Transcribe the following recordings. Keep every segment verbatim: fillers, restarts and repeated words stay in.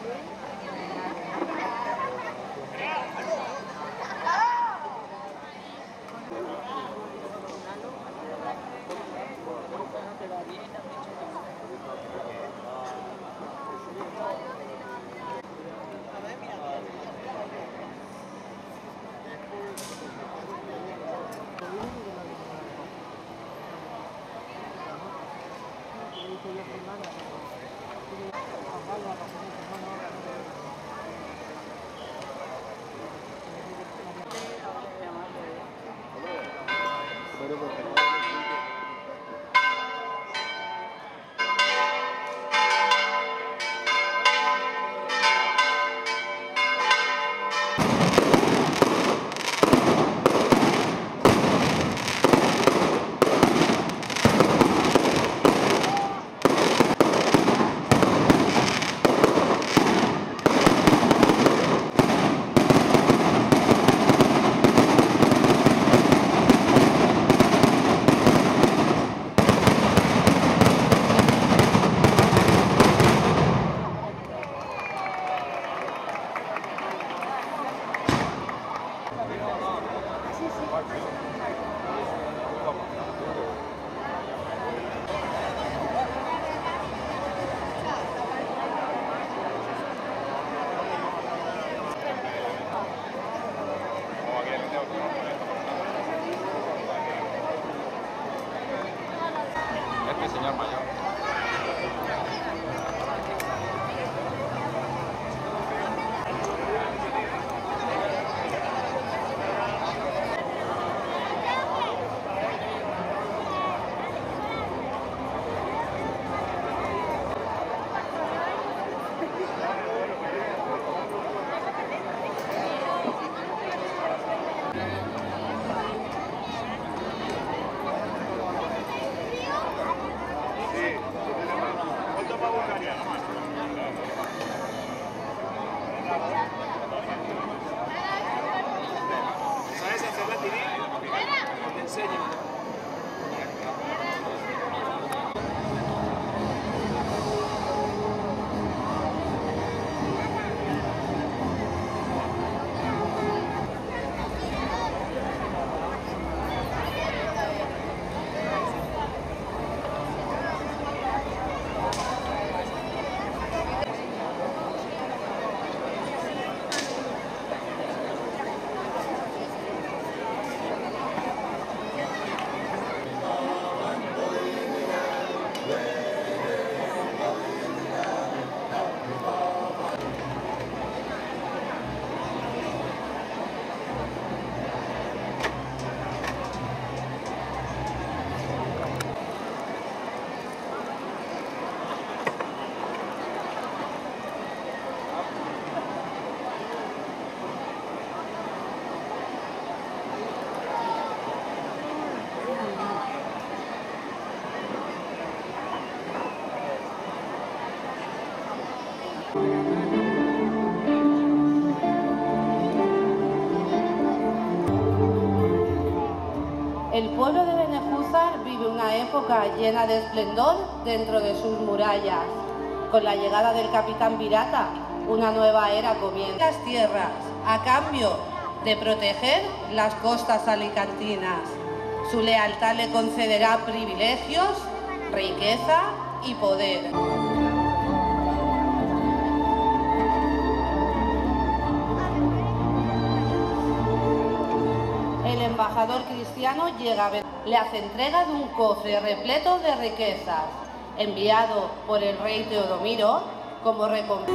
Señor mayor. ¿Sabes hacer la tiri? Te enseño. El pueblo de Benejúzar vive una época llena de esplendor dentro de sus murallas. Con la llegada del capitán Virata, una nueva era comienza. Las tierras, a cambio de proteger las costas alicantinas. Su lealtad le concederá privilegios, riqueza y poder. El embajador cristiano llega a ver, le hace entrega de un cofre repleto de riquezas, enviado por el rey Teodomiro como recompensa.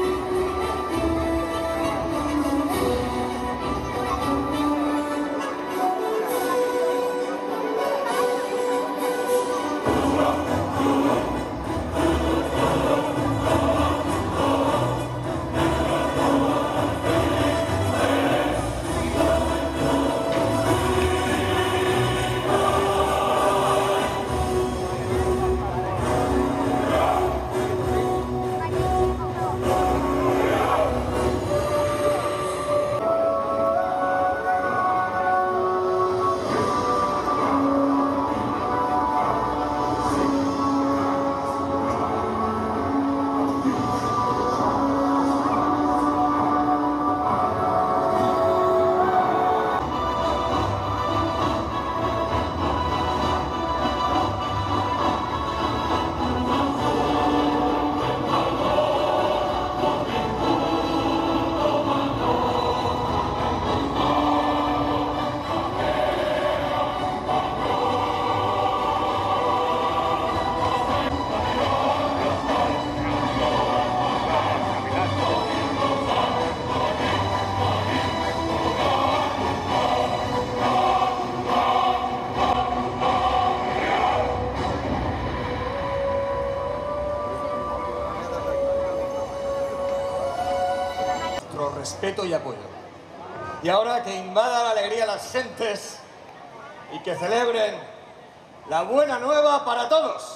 respeto y apoyo. Y ahora que invada la alegría las gentes y que celebren la buena nueva para todos.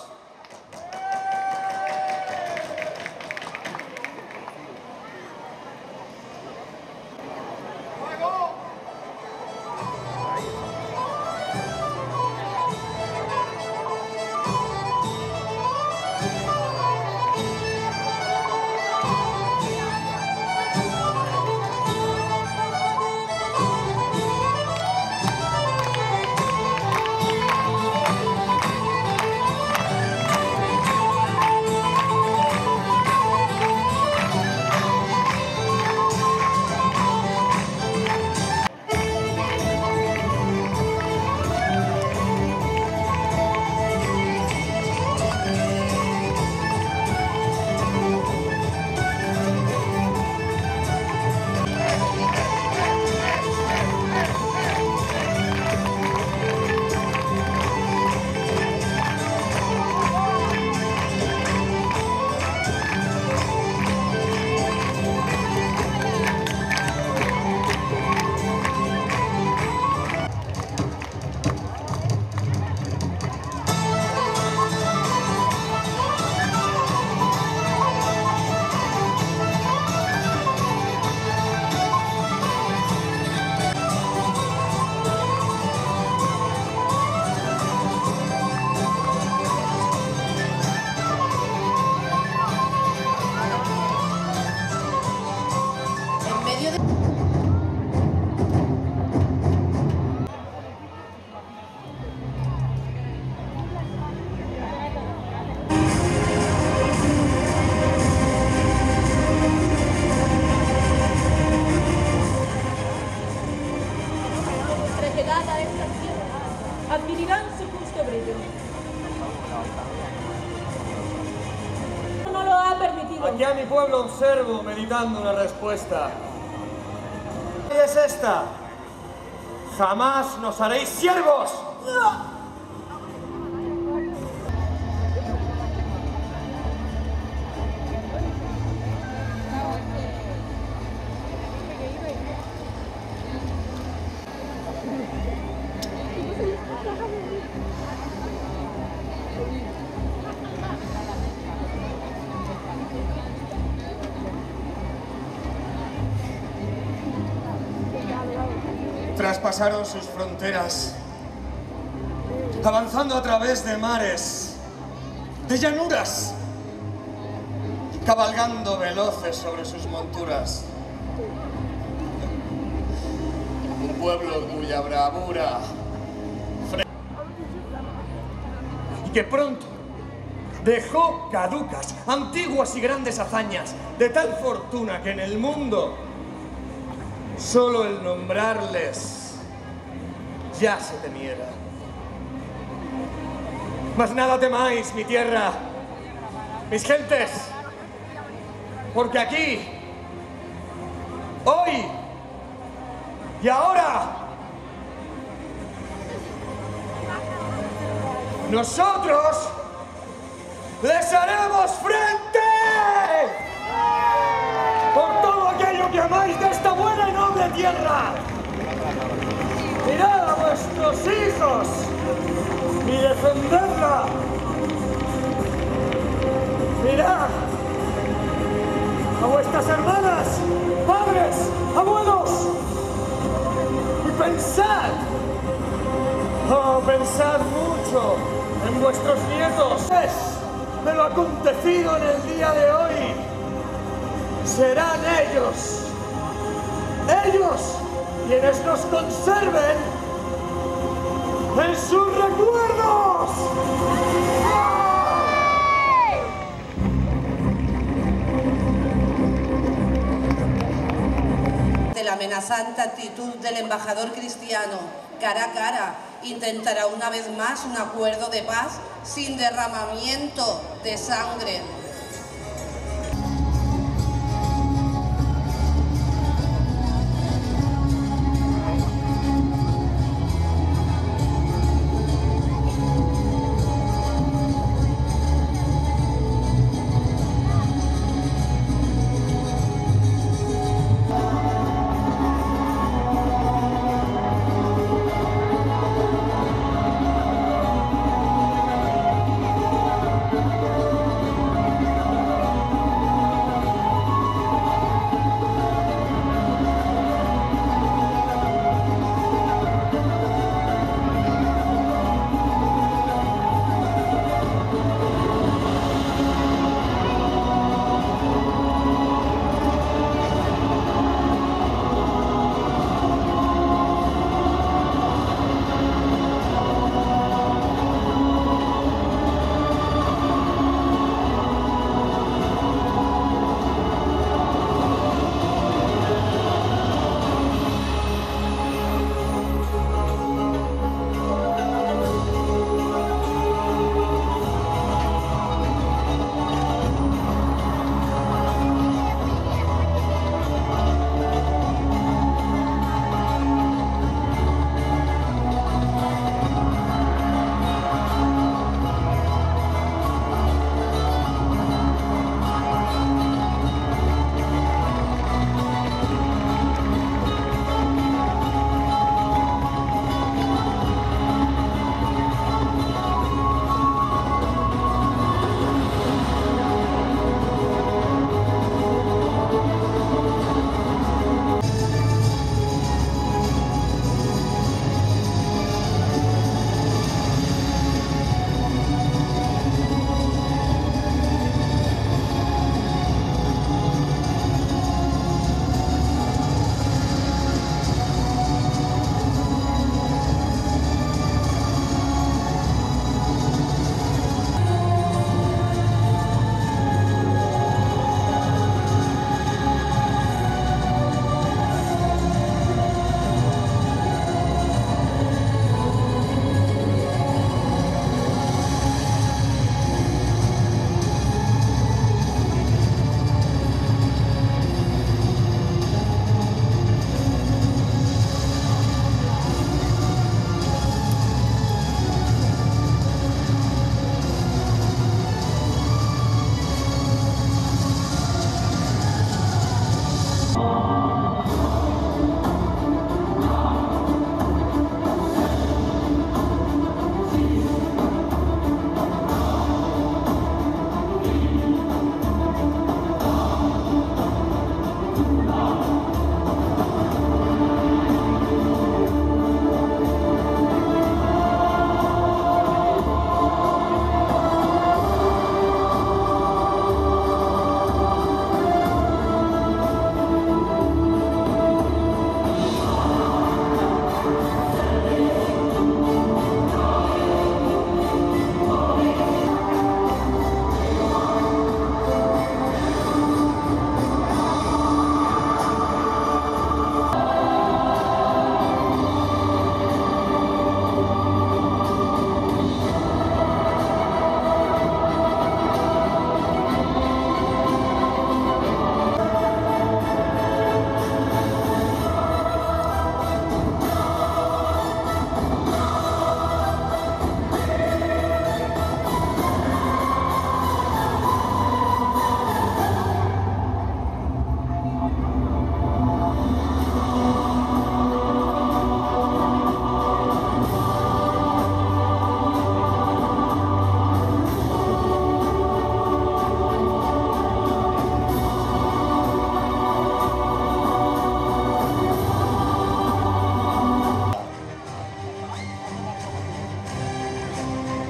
Regelada esta tierra, adquirirán su justo brillo. No lo ha permitido. Aquí a mi pueblo observo meditando una respuesta. ¿Qué es esta? Jamás nos haréis siervos. Traspasaron sus fronteras, avanzando a través de mares, de llanuras, y cabalgando veloces sobre sus monturas. Un pueblo cuya bravura y que pronto dejó caducas, antiguas y grandes hazañas, de tal fortuna que en el mundo solo el nombrarles ya se temiera. Mas nada temáis, mi tierra, mis gentes, porque aquí, hoy y ahora, nosotros les haremos frente por todo aquello que amáis de esta buena y noble tierra. Mirad a vuestros hijos y defenderla. Mirad a vuestras hermanas, padres, abuelos, y pensad, oh, pensad mucho en vuestros nietos. De lo acontecido en el día de hoy, serán ellos, ellos quienes nos conserven en sus recuerdos. De la amenazante actitud del embajador cristiano, cara a cara, intentará una vez más un acuerdo de paz sin derramamiento de sangre.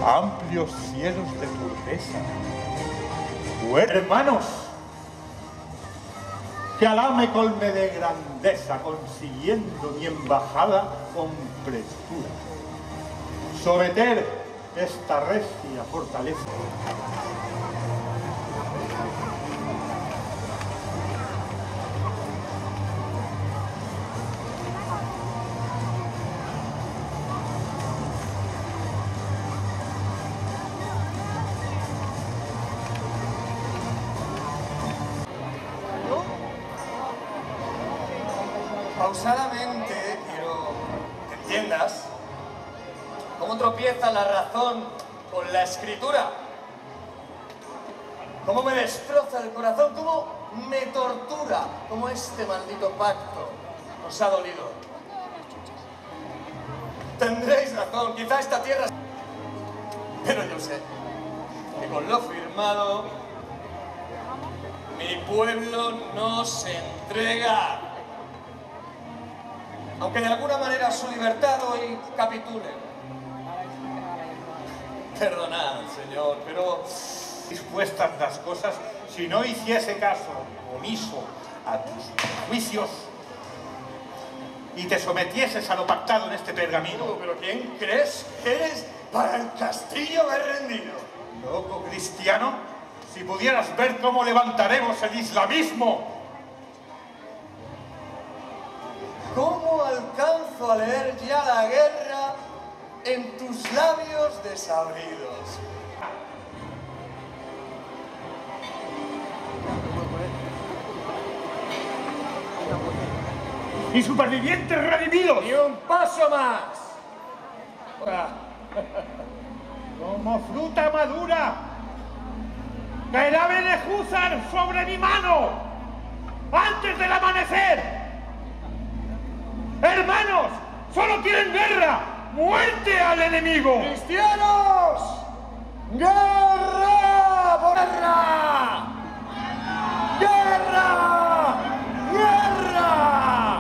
amplios cielos de turquesa. Hermanos, que Alá me colme de grandeza, consiguiendo mi embajada con prestura. Someter esta recia fortaleza. Pausadamente quiero que entiendas cómo tropieza la razón con la escritura, cómo me destroza el corazón, cómo me tortura, cómo este maldito pacto os ha dolido. Tendréis razón, quizá esta tierra... Pero yo sé que con lo firmado mi pueblo no se entrega. Aunque de alguna manera su libertad hoy capitule. Perdonad, Señor, pero... Dispuestas las cosas, si no hiciese caso omiso a tus juicios y te sometieses a lo pactado en este pergamino. ¿Pero quién crees que eres para el castillo me he rendido? Loco cristiano, si pudieras ver cómo levantaremos el islamismo. ¿Cómo alcanzo a leer ya la guerra en tus labios desabridos? ¡Y supervivientes redimidos! ¡Y un paso más! Como fruta madura, caerá Benejúzar sobre mi mano antes del amanecer. ¡Hermanos! ¡Solo quieren guerra! ¡Muerte al enemigo! ¡Cristianos! ¡Guerra! ¡Por guerra! ¡Guerra! ¡Guerra!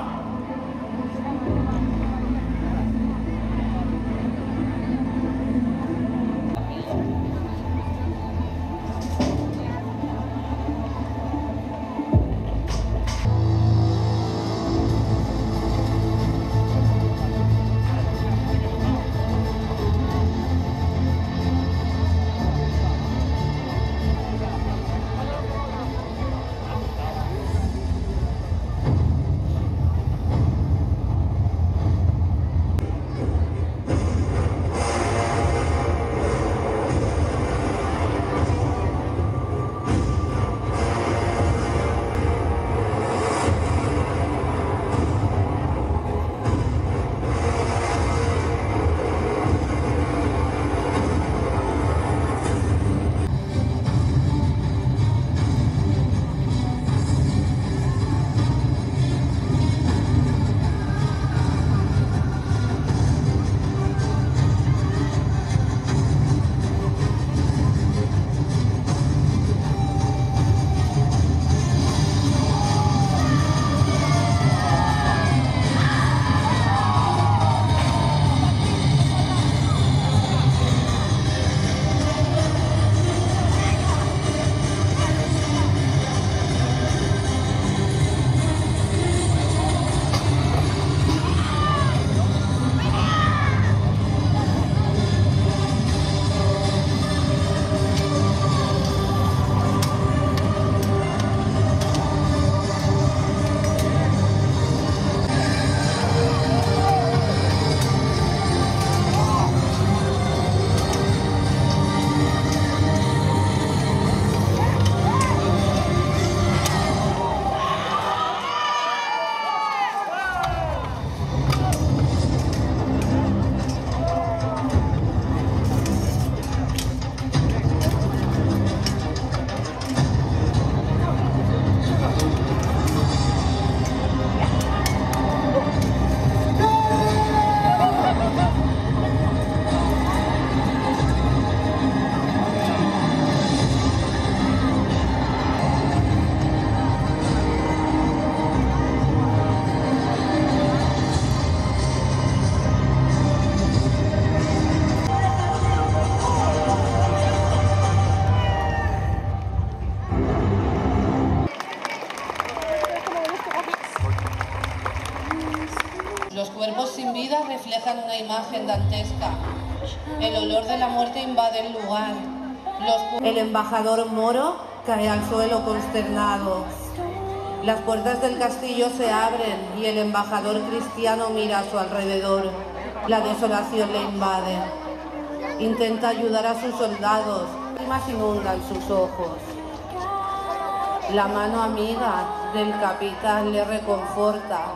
reflejan una imagen dantesca. El olor de la muerte invade el lugar. Los... El embajador moro cae al suelo consternado. Las puertas del castillo se abren y el embajador cristiano mira a su alrededor. La desolación le invade. Intenta ayudar a sus soldados. Lágrimas inundan sus ojos. La mano amiga del capitán le reconforta.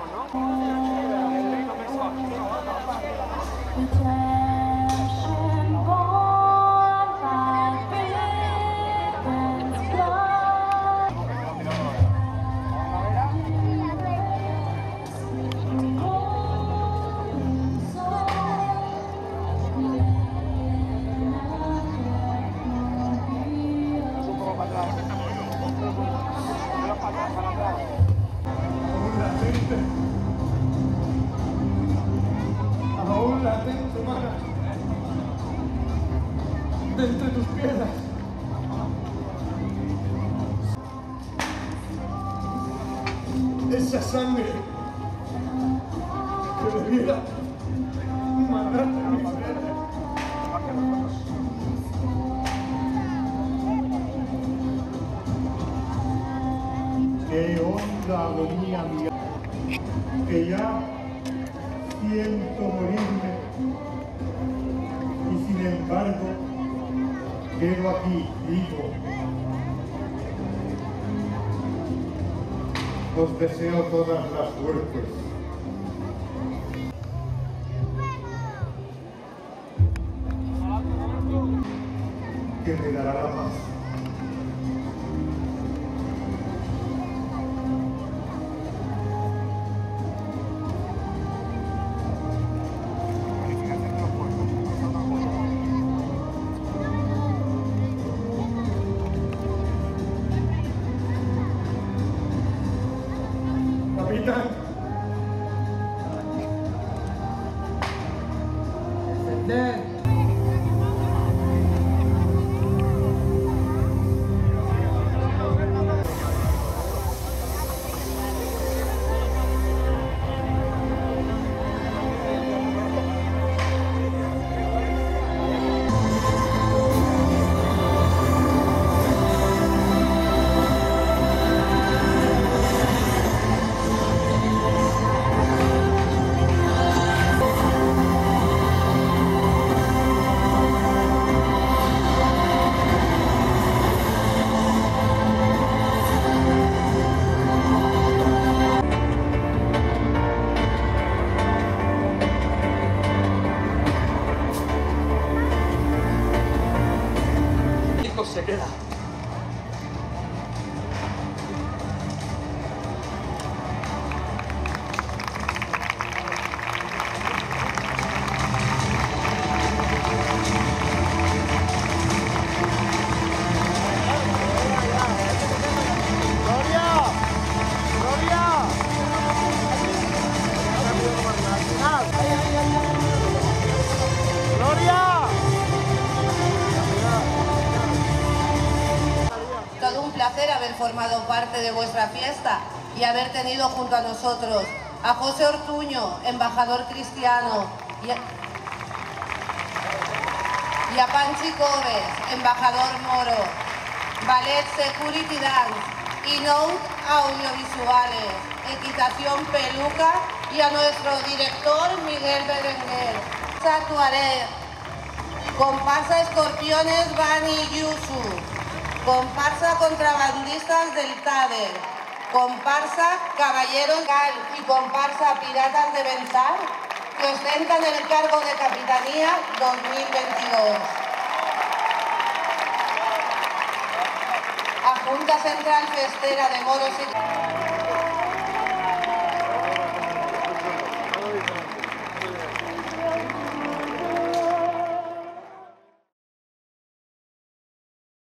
Aún la mente humana de entre tus piedras. Esa sangre que debiera mandarte a mi frente. Qué honda agonía mía, que ya siento morirme y sin embargo quedo aquí vivo. Os deseo todas las suertes. Que me dará la paz. Capitán. Defender. Se queda. Todo un placer haber formado parte de vuestra fiesta y haber tenido junto a nosotros a José Ortuño, embajador cristiano, y a, y a Panchi Coves, embajador moro, Ballet Security Dance, Inout Audiovisuales, Equitación Peluca y a nuestro director Miguel Berenguer. Actuaré comparsa Escorpiones Bani Yusu, comparsa Contrabandistas del Taber, comparsa Caballeros Gal y comparsa Piratas de Benzar, que ostentan el cargo de Capitanía dos mil veintidós. A Junta Central Festera de Moros y...